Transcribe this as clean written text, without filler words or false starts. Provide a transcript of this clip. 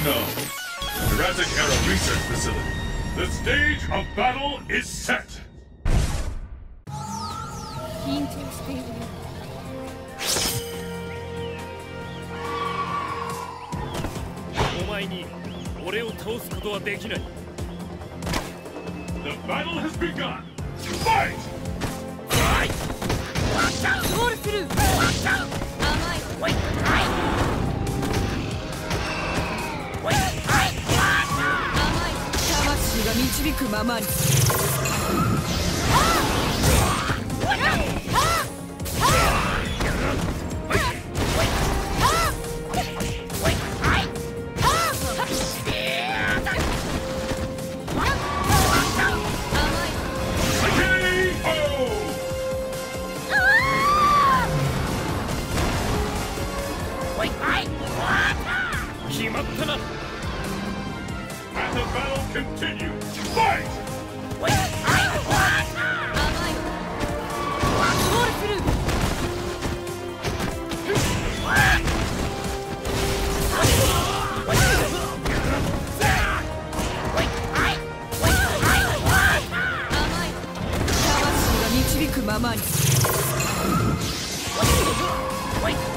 know. Jurassic Era Research Facility. The stage of battle is set. 緊張しているよ。 お前に俺を倒すことはできない。 The battle has begun. Fight! ゴールする。甘い。魂が導くままに。 決まったな。 And the battle continues. Fight! 魂が導くままに。